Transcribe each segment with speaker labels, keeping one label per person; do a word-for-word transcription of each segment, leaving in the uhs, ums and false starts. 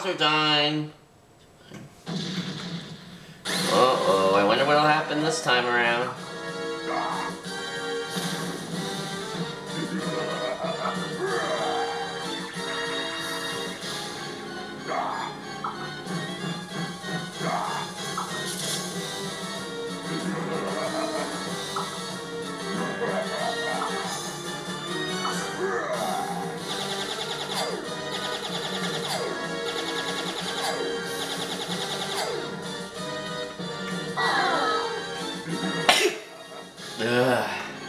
Speaker 1: Bowser time! Uh-oh, I wonder what'll happen this time around. Ugh.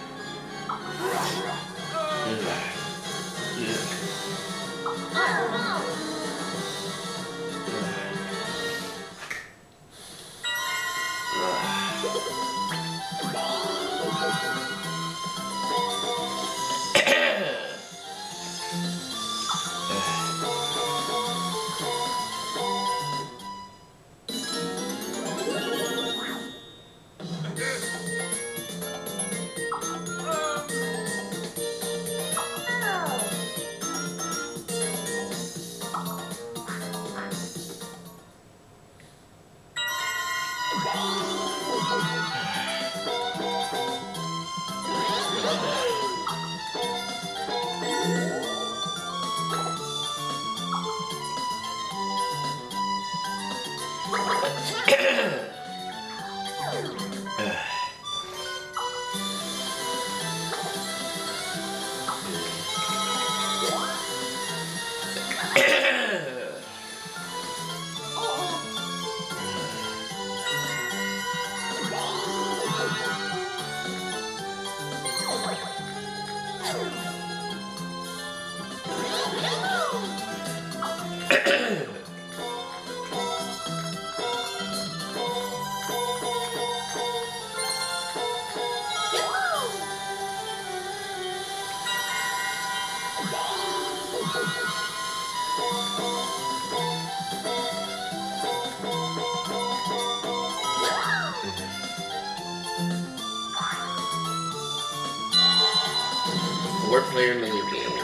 Speaker 1: Four-player minigame.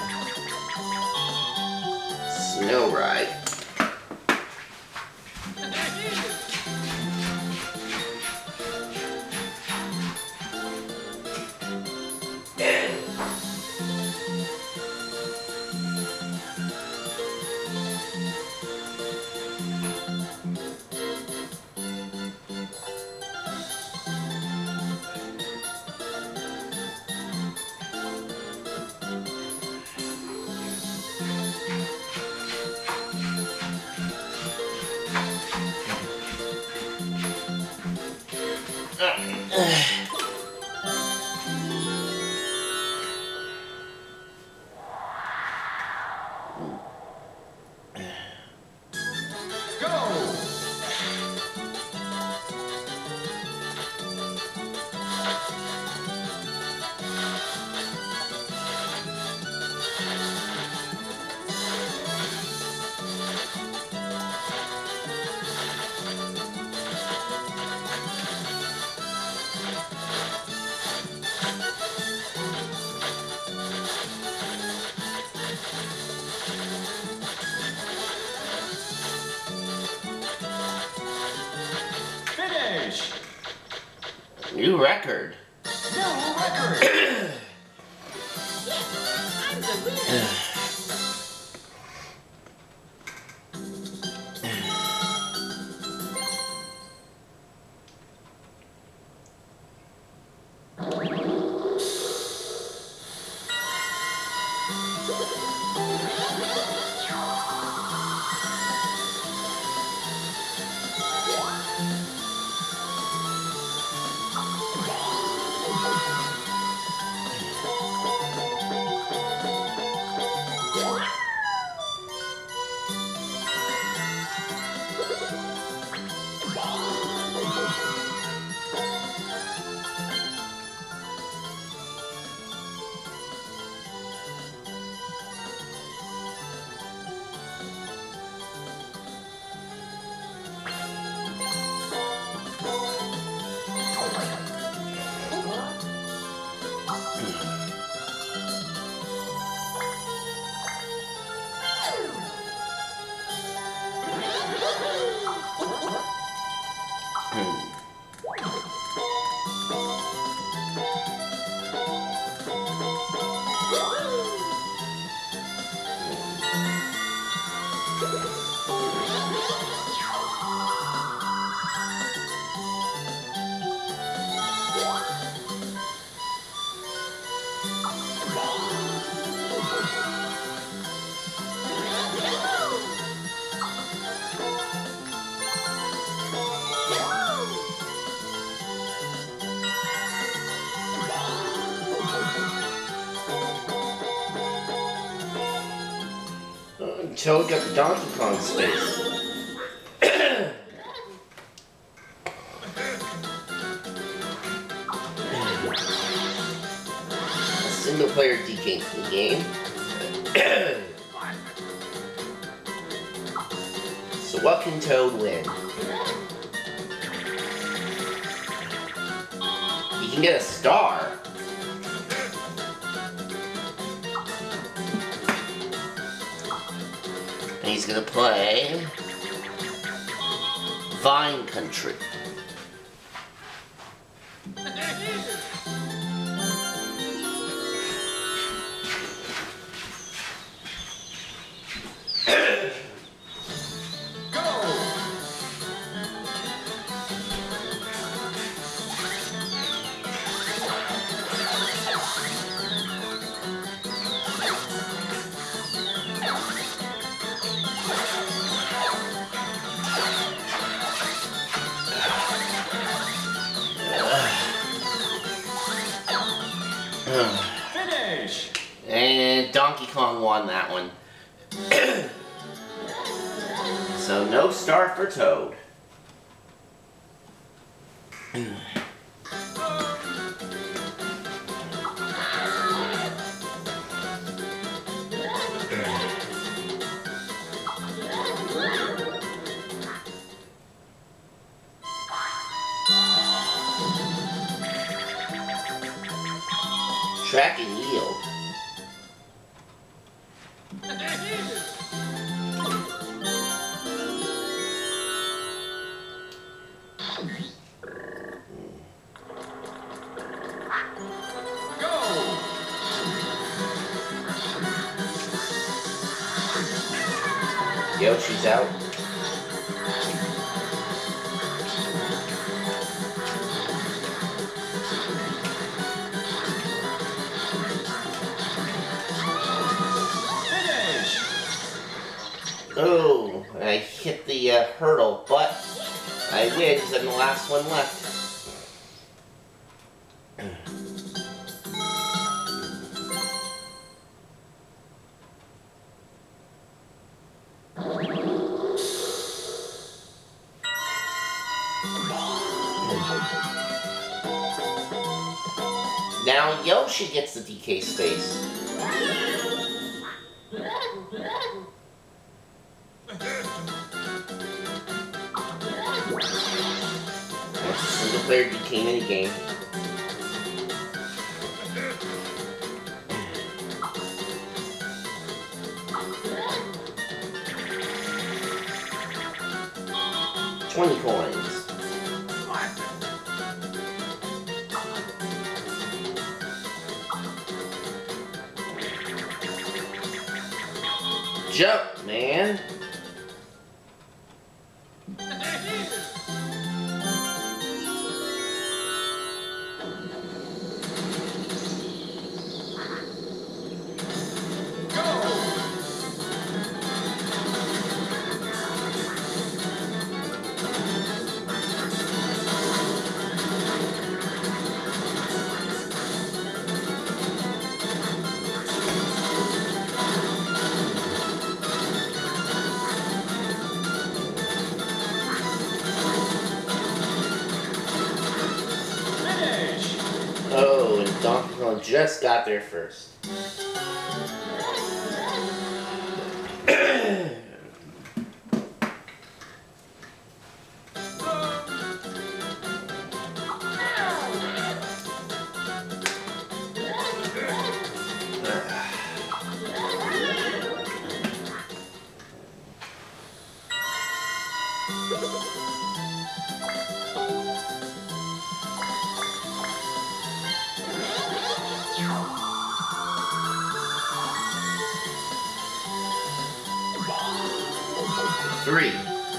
Speaker 1: Snow Ride. New record.
Speaker 2: New record.
Speaker 3: I'm the winner.
Speaker 1: Toad got the Donkey Kong space. A single player D K game. So what can Toad win? He can get a star. And he's gonna play Vine Country.
Speaker 2: Finish.
Speaker 1: And Donkey Kong won that one. So no star for Toad. Track and yield.
Speaker 2: Go.
Speaker 1: Yoshi's out.
Speaker 2: Finish.
Speaker 1: Oh, I hit the uh, hurdle, but I win because I'm the last one left. Now Yoshi gets the D K space. That's a single player D K minigame. Twenty coins. Jump, man. Oh, and Donkey Kong just got there first. Three.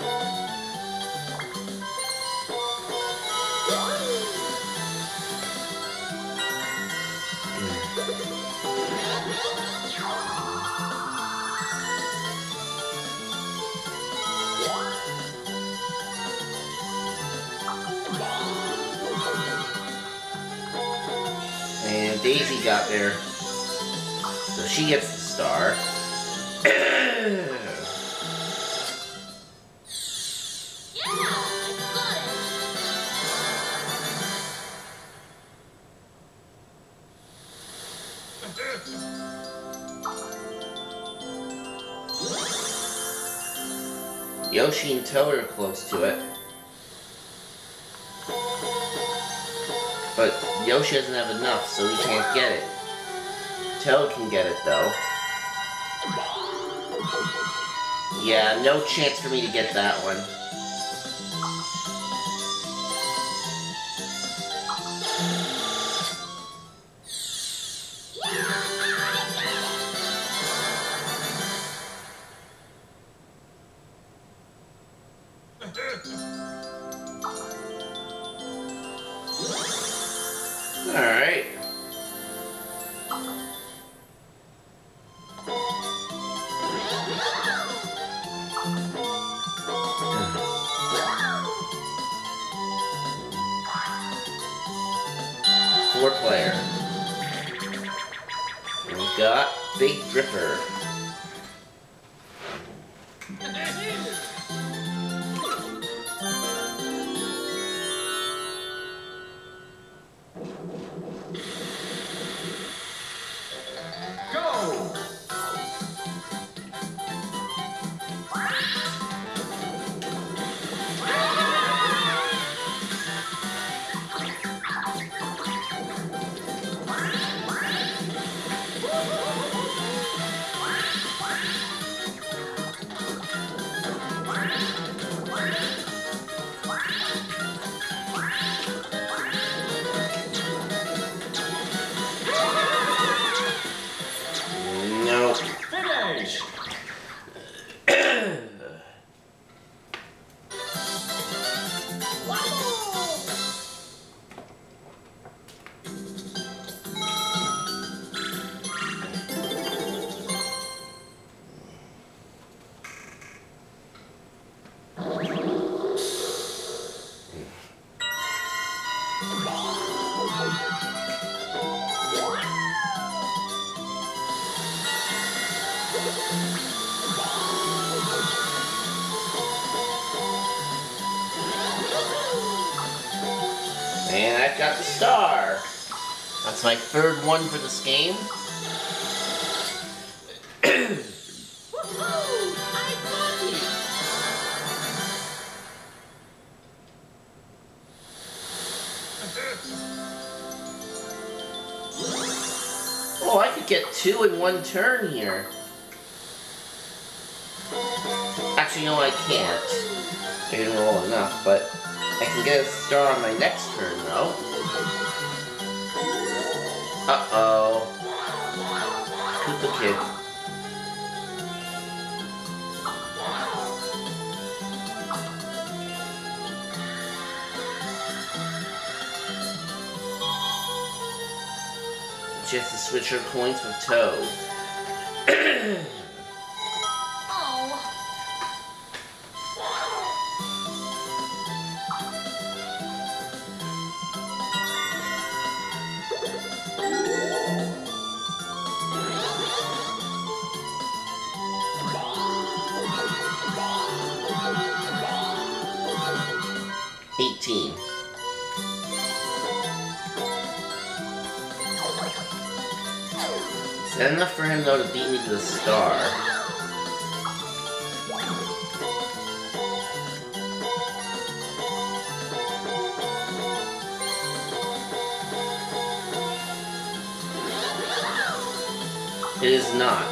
Speaker 1: And Daisy got there, so she gets the star. Yoshi and Toad are close to it. But Yoshi doesn't have enough, so he can't get it. Toad can get it, though. Yeah, no chance for me to get that one. Alright. Four player. And we got Big Dripper. And I've got the star. That's my third one for this game. Oh, I could get two in one turn here. Actually, no, I can't. I didn't roll enough, but I can get a star on my next turn, though. Uh-oh. Koopa Kid. She has to switch her coins with Toad. eighteen. Is that enough for him, though, to beat me to the star? It is not.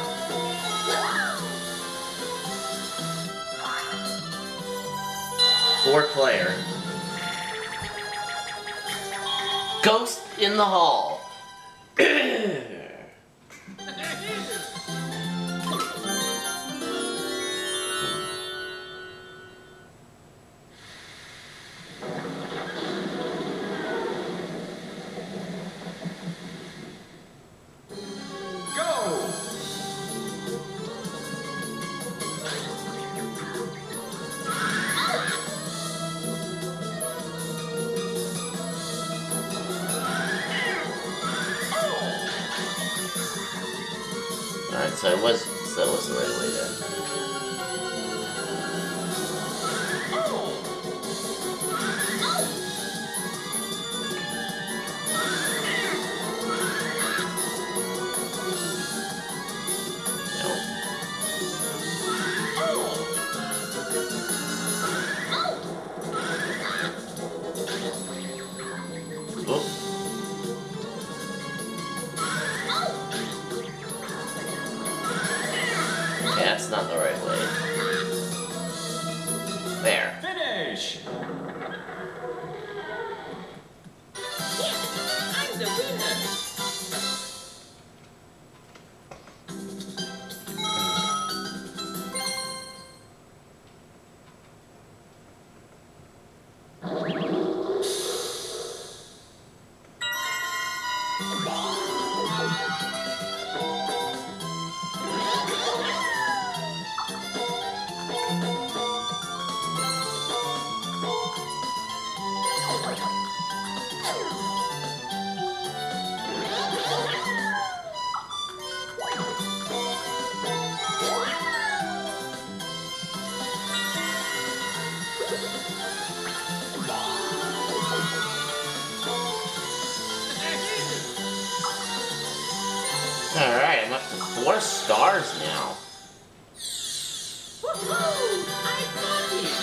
Speaker 1: Four player. Ghost in the Hall. Alright, so I was, so that was the right way then. stars now.
Speaker 2: Woohoo! I got it!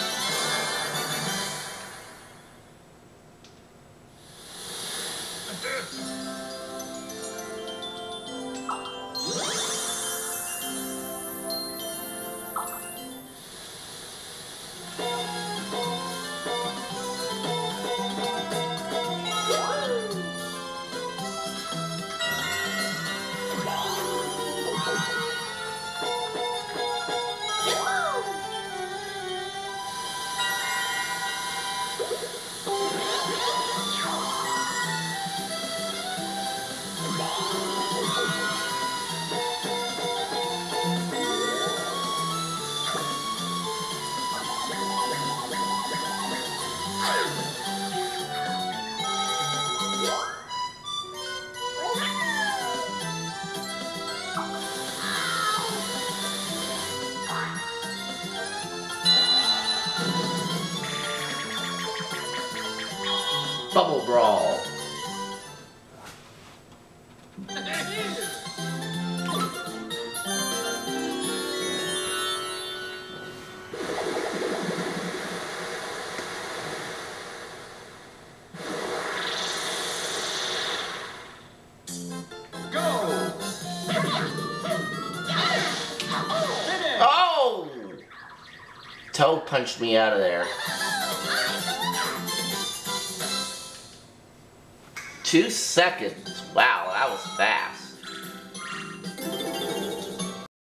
Speaker 1: Bubble Brawl. Oh! Toad punched me out of there. Two seconds. Wow, that was fast.